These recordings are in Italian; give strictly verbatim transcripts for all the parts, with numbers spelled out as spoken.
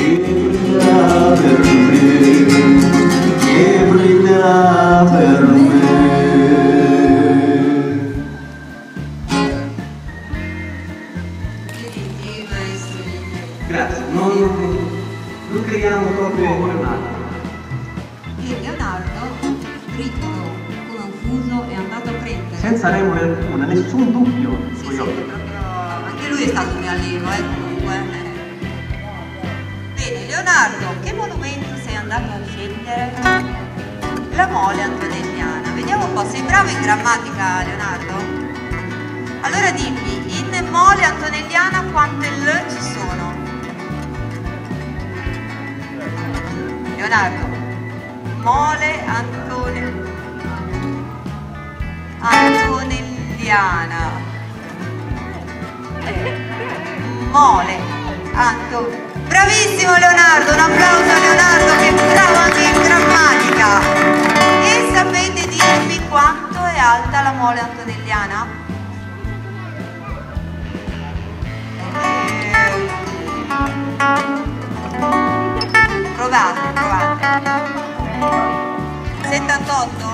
brillerà per me, che brillerà per me. Grazie, non, non creiamo proprio Leonardo. E Leonardo, dritto come un fuso, è andato a prendere. Senza remore alcuna, nessun dubbio. Sì, sì, proprio... anche lui è stato un mio allievo, eh, comunque. Bene, Leonardo, che monumento sei andato a scegliere? La mole antonelliana. Vediamo un po', sei bravo in grammatica, Leonardo? Allora dimmi, in mole antonelliana quante L ci sono? Leonardo, mole antone... antonelliana. Mole antonelliana. Bravissimo Leonardo, un applauso a Leonardo che è bravo anche in grammatica. E sapete dirmi quanto è alta la mole antonelliana? Provate, provate. settantotto?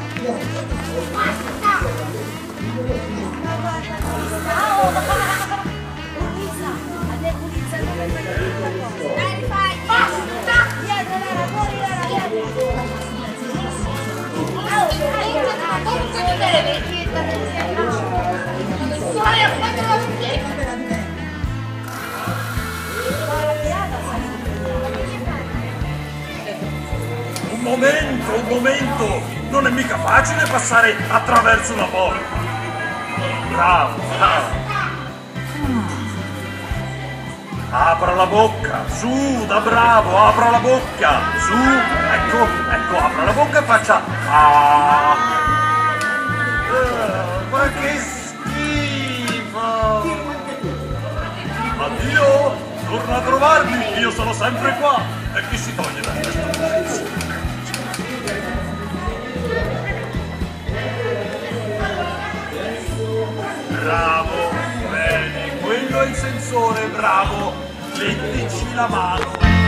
Un momento, un momento! Non è mica facile passare attraverso una porta! Bravo, bravo! Apra la bocca, su, da bravo, apra la bocca, su, ecco, ecco, apra la bocca e faccia ah. Uh, ma che schifo! Addio, torna a trovarmi, io sono sempre qua, e chi si toglie da questo? Bravo, vedi, quello è il sensore, bravo, mettici la mano.